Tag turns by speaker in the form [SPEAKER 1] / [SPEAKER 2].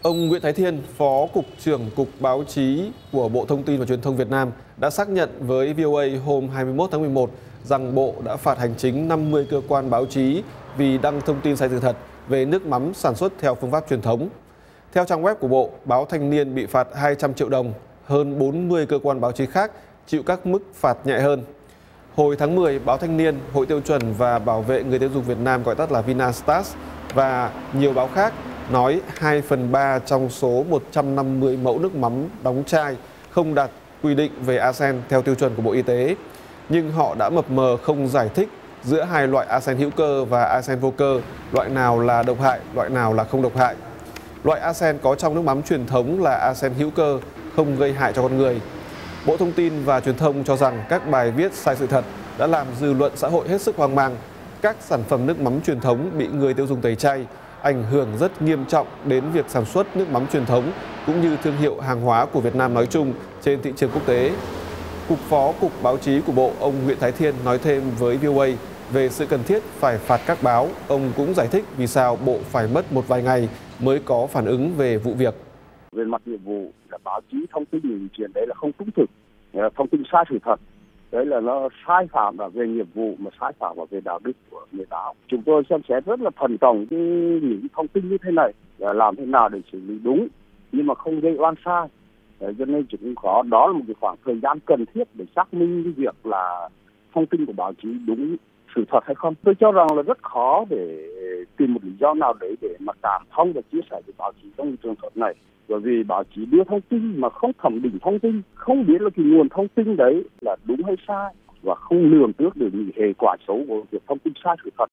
[SPEAKER 1] Ông Nguyễn Thái Thiên, Phó Cục trưởng Cục Báo chí của Bộ Thông tin và Truyền thông Việt Nam đã xác nhận với VOA hôm 21 tháng 11 rằng Bộ đã phạt hành chính 50 cơ quan báo chí vì đăng thông tin sai sự thật về nước mắm sản xuất theo phương pháp truyền thống. Theo trang web của Bộ, báo Thanh niên bị phạt 200 triệu đồng, hơn 40 cơ quan báo chí khác chịu các mức phạt nhẹ hơn. Hồi tháng 10, báo Thanh niên, Hội tiêu chuẩn và Bảo vệ người tiêu dùng Việt Nam gọi tắt là Vinastats và nhiều báo khác nói 2/3 trong số 150 mẫu nước mắm đóng chai không đạt quy định về arsen theo tiêu chuẩn của Bộ Y tế. Nhưng họ đã mập mờ không giải thích giữa hai loại arsen hữu cơ và arsen vô cơ, loại nào là độc hại, loại nào là không độc hại. Loại arsen có trong nước mắm truyền thống là arsen hữu cơ, không gây hại cho con người. Bộ Thông tin và Truyền thông cho rằng các bài viết sai sự thật đã làm dư luận xã hội hết sức hoang mang. Các sản phẩm nước mắm truyền thống bị người tiêu dùng tẩy chay, ảnh hưởng rất nghiêm trọng đến việc sản xuất nước mắm truyền thống cũng như thương hiệu hàng hóa của Việt Nam nói chung trên thị trường quốc tế. Phó Cục Báo chí của Bộ, ông Nguyễn Thái Thiên nói thêm với VOA về sự cần thiết phải phạt các báo. Ông cũng giải thích vì sao Bộ phải mất một vài ngày mới có phản ứng về vụ việc.
[SPEAKER 2] Về mặt nghiệp vụ là báo chí thông tin những chuyện đấy là không trung thực, thông tin sai sự thật. Đấy là nó sai phạm là về nghiệp vụ mà sai phạm là về đạo đức của người báo. Chúng tôi xem xét rất là thận trọng những thông tin như thế này, làm thế nào để xử lý đúng nhưng mà không gây oan sai. Cho nên chúng có đó là một cái khoảng thời gian cần thiết để xác minh cái việc là thông tin của báo chí đúng sự thật hay không. Tôi cho rằng là rất khó để tìm một lý do nào đấy để mà cảm thông và chia sẻ với báo chí trong trường hợp này. Bởi vì báo chí đưa thông tin mà không thẩm định thông tin, không biết là cái nguồn thông tin đấy là đúng hay sai và không lường trước được những hệ quả xấu của việc thông tin sai sự thật.